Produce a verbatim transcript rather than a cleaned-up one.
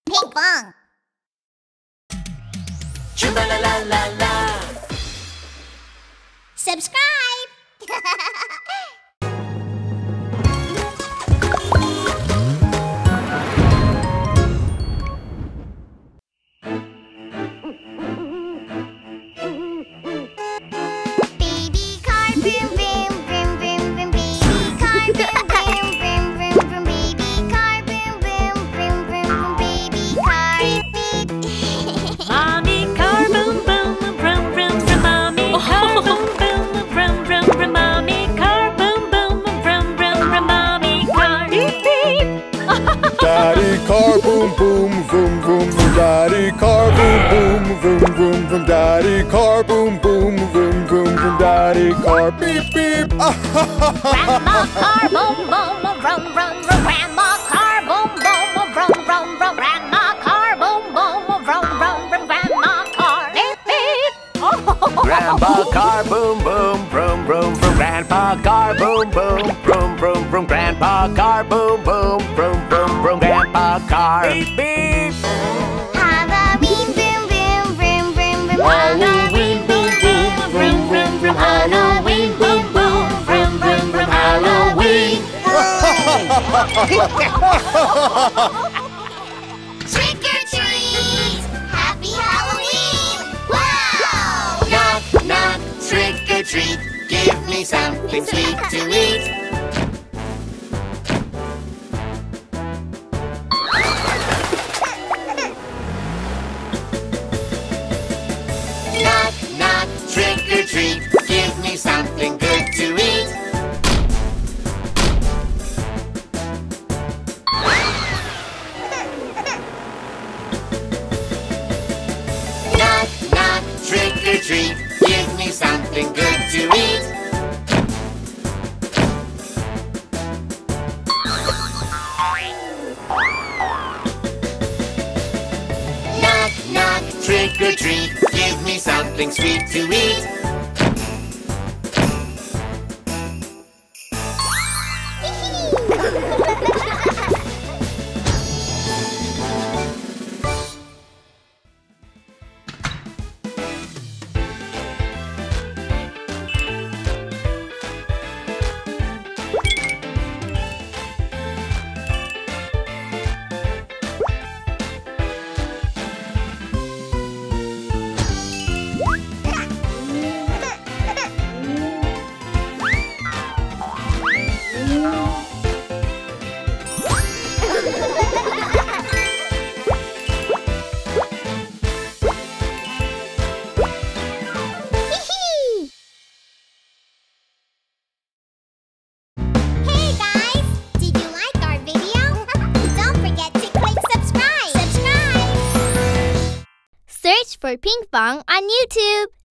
Pinkfong. Choo-la-la-la-la-la. Subscribe. Baby car, vroom vroom vroom vroom vroom. Baby car, vroom vroom vroom vroom vroom. Baby car, vroom vroom vroom vroom vroom. Baby car, beep beep. Mommy car, boom boom vroom vroom vroom. Mommy car, boom boom vroom vroom vroom. Mommy car, boom boom vroom vroom vroom. Mommy car, beep beep. Daddy car, boom boom vroom vroom vroom. Daddy car, boom boom vroom vroom vroom. Daddy car, boom boom vroom vroom vroom. Daddy car, beep beep. Grandma car, boom boom vroom vroom vroom. Grandma car, boom boom vroom vroom vroom. Grandma car, boom boom vroom vroom vroom. Grandma car, beep beep. Grandpa car, boom boom vroom vroom vroom. Grandpa car, boom boom vroom vroom vroom. Grandpa car, boom boom vroom vroom vroom. Grandpa car, beep beep. Halloween, vroom vroom vroom vroom vroom. Halloween, boom boom vroom vroom vroom. Halloween, boom boom vroom vroom vroom. Halloween. Trick or treat! Happy Halloween! Wow! Knock, knock, trick or treat. Give me something sweet to eat. Knock, knock, trick or treat. Give me something good to eat. Knock, knock, trick or treat. Give me something good to eat. Knock, knock, trick or treat. Give me something sweet to eat. Hey guys! Did you like our video? Don't forget to click subscribe! Subscribe! Search for Pinkfong on YouTube.